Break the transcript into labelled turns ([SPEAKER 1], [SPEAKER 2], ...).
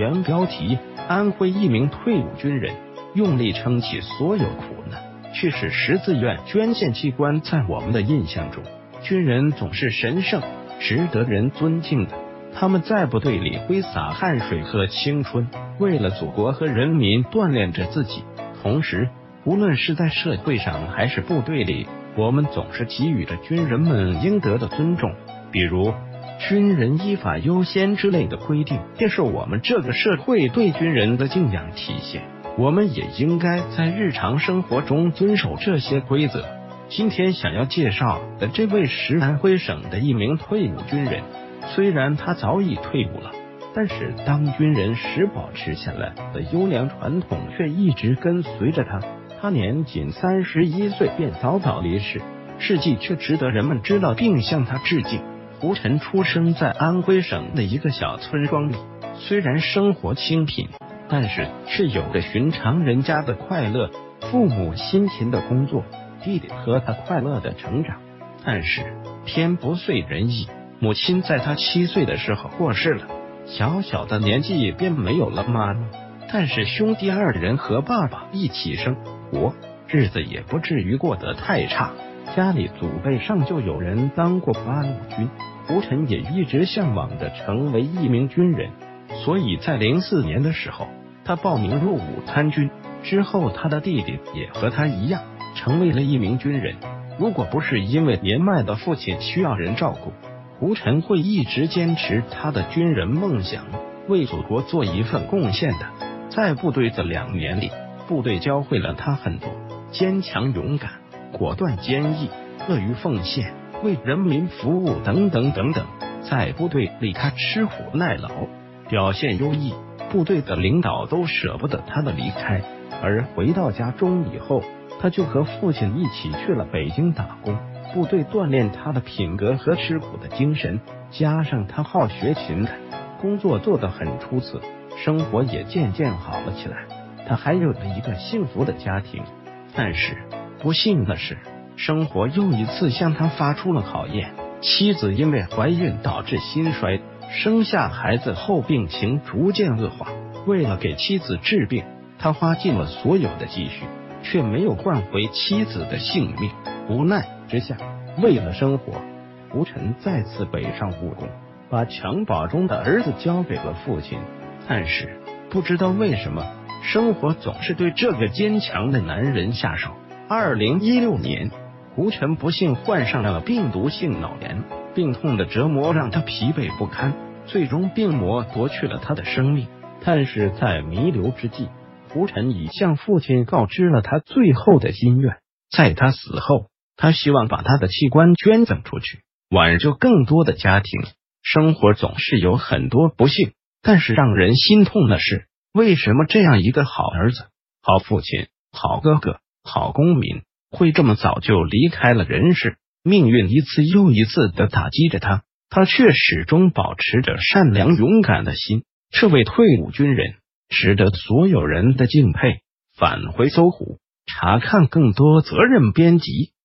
[SPEAKER 1] 原标题：安徽一名退伍军人用力撑起所有苦难，去使十自愿捐献器官。在我们的印象中，军人总是神圣，值得人尊敬的。他们在部队里挥洒汗水和青春，为了祖国和人民锻炼着自己。同时，无论是在社会上还是部队里，我们总是给予着军人们应得的尊重，比如军人依法优先之类的规定，这是我们这个社会对军人的敬仰体现。我们也应该在日常生活中遵守这些规则。今天想要介绍的这位是安徽省的一名退伍军人，虽然他早已退伍了，但是当军人时保持下来的优良传统却一直跟随着他。他年仅31岁便早早离世，事迹却值得人们知道并向他致敬。胡晨出生在安徽省的一个小村庄里，虽然生活清贫，但是却有着寻常人家的快乐。父母辛勤的工作，弟弟和他快乐的成长。但是天不遂人意，母亲在他7岁的时候过世了，小小的年纪便没有了妈妈。但是兄弟2人和爸爸一起生活，日子也不至于过得太差。家里祖辈上就有人当过八路军，胡晨也一直向往着成为一名军人，所以在04年的时候，他报名入伍参军。之后他的弟弟也和他一样成为了一名军人。如果不是因为年迈的父亲需要人照顾，胡晨会一直坚持他的军人梦想，为祖国做一份贡献的。在部队的2年里，部队教会了他很多：坚强勇敢、果断坚毅、乐于奉献、为人民服务等等等等。在部队里他吃苦耐劳，表现优异，部队的领导都舍不得他的离开。而回到家中以后，他就和父亲一起去了北京打工。部队锻炼他的品格和吃苦的精神，加上他好学勤恳，工作做得很出色，生活也渐渐好了起来。他还有了一个幸福的家庭。但是不幸的是，生活又一次向他发出了考验。妻子因为怀孕导致心衰，生下孩子后病情逐渐恶化。为了给妻子治病，他花尽了所有的积蓄，却没有换回妻子的性命。无奈之下，为了生活，胡晨再次北上务工，把襁褓中的儿子交给了父亲。但是不知道为什么，生活总是对这个坚强的男人下手。2016年，胡晨不幸患上了病毒性脑炎，病痛的折磨让他疲惫不堪，最终病魔夺去了他的生命。但是在弥留之际，胡晨已向父亲告知了他最后的心愿，在他死后，他希望把他的器官捐赠出去，挽救更多的家庭。生活总是有很多不幸，但是让人心痛的是，为什么这样一个好儿子、好父亲、好哥哥、好公民，会这么早就离开了人世？命运一次又一次的打击着他，他却始终保持着善良勇敢的心。这位退伍军人值得所有人的敬佩。返回搜狐，查看更多责任编辑。